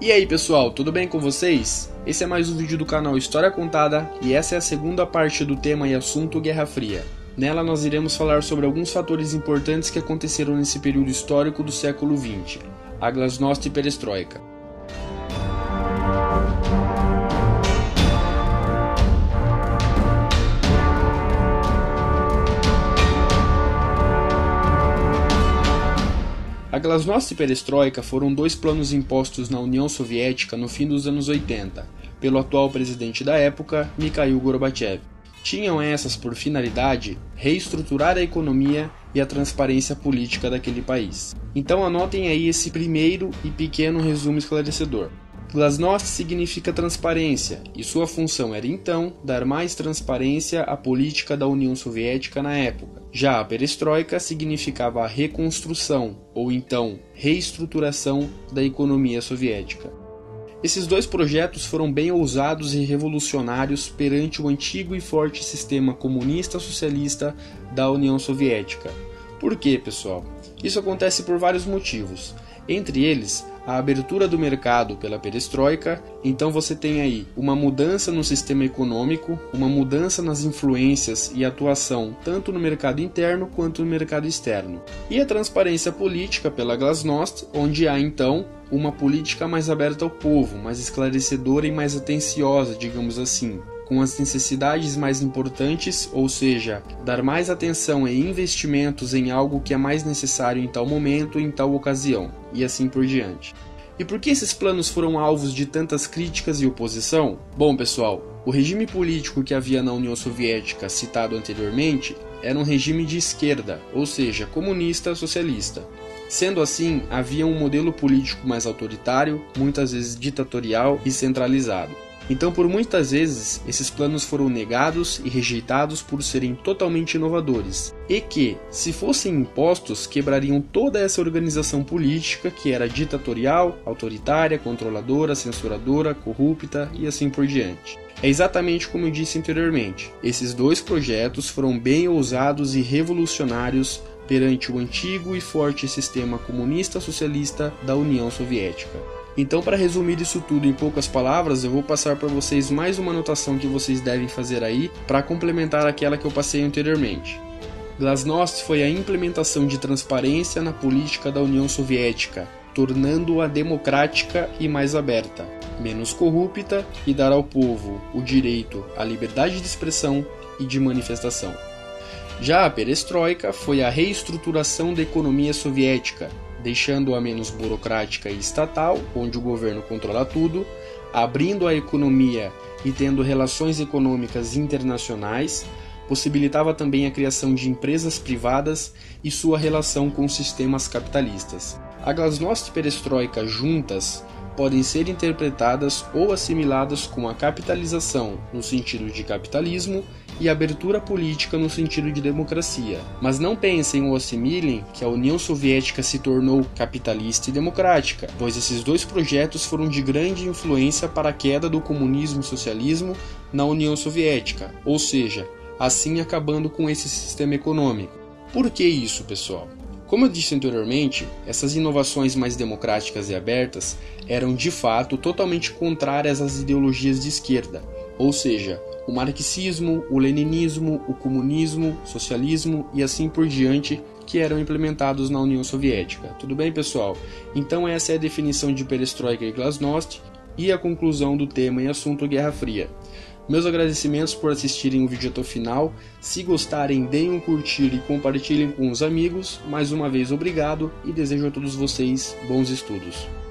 E aí pessoal, tudo bem com vocês? Esse é mais um vídeo do canal História Contada e essa é a segunda parte do tema e assunto Guerra Fria. Nela nós iremos falar sobre alguns fatores importantes que aconteceram nesse período histórico do século XX, a Glasnost e Perestroika. A Glasnost e Perestroika foram dois planos impostos na União Soviética no fim dos anos 80, pelo atual presidente da época, Mikhail Gorbachev. Tinham essas por finalidade reestruturar a economia e a transparência política daquele país. Então anotem aí esse primeiro e pequeno resumo esclarecedor. Glasnost significa transparência, e sua função era então dar mais transparência à política da União Soviética na época. Já a perestroika significava a reconstrução, ou então reestruturação da economia soviética. Esses dois projetos foram bem ousados e revolucionários perante o antigo e forte sistema comunista-socialista da União Soviética. Por quê, pessoal? Isso acontece por vários motivos. Entre eles, a abertura do mercado pela perestroika, então você tem aí uma mudança no sistema econômico, uma mudança nas influências e atuação tanto no mercado interno quanto no mercado externo. E a transparência política pela Glasnost, onde há então uma política mais aberta ao povo, mais esclarecedora e mais atenciosa, digamos assim, com as necessidades mais importantes, ou seja, dar mais atenção e investimentos em algo que é mais necessário em tal momento, em tal ocasião, e assim por diante. E por que esses planos foram alvos de tantas críticas e oposição? Bom, pessoal, o regime político que havia na União Soviética, citado anteriormente, era um regime de esquerda, ou seja, comunista-socialista. Sendo assim, havia um modelo político mais autoritário, muitas vezes ditatorial e centralizado. Então, por muitas vezes, esses planos foram negados e rejeitados por serem totalmente inovadores, e que, se fossem impostos, quebrariam toda essa organização política que era ditatorial, autoritária, controladora, censuradora, corrupta e assim por diante. É exatamente como eu disse anteriormente, esses dois projetos foram bem ousados e revolucionários perante o antigo e forte sistema comunista-socialista da União Soviética. Então, para resumir isso tudo em poucas palavras, eu vou passar para vocês mais uma anotação que vocês devem fazer aí para complementar aquela que eu passei anteriormente. Glasnost foi a implementação de transparência na política da União Soviética, tornando-a democrática e mais aberta, menos corrupta e dar ao povo o direito à liberdade de expressão e de manifestação. Já a perestroika foi a reestruturação da economia soviética, deixando-a menos burocrática e estatal, onde o governo controla tudo, abrindo a economia e tendo relações econômicas internacionais, possibilitava também a criação de empresas privadas e sua relação com sistemas capitalistas. A Glasnost e perestroika juntas podem ser interpretadas ou assimiladas com a capitalização no sentido de capitalismo e abertura política no sentido de democracia. Mas não pensem ou assimilem que a União Soviética se tornou capitalista e democrática, pois esses dois projetos foram de grande influência para a queda do comunismo e socialismo na União Soviética, ou seja, assim acabando com esse sistema econômico. Por que isso, pessoal? Como eu disse anteriormente, essas inovações mais democráticas e abertas eram de fato totalmente contrárias às ideologias de esquerda, ou seja, o marxismo, o leninismo, o comunismo, o socialismo e assim por diante que eram implementados na União Soviética. Tudo bem, pessoal? Então essa é a definição de perestroika e glasnost e a conclusão do tema e assunto Guerra Fria. Meus agradecimentos por assistirem o vídeo até o final. Se gostarem, deem um curtir e compartilhem com os amigos. Mais uma vez, obrigado e desejo a todos vocês bons estudos.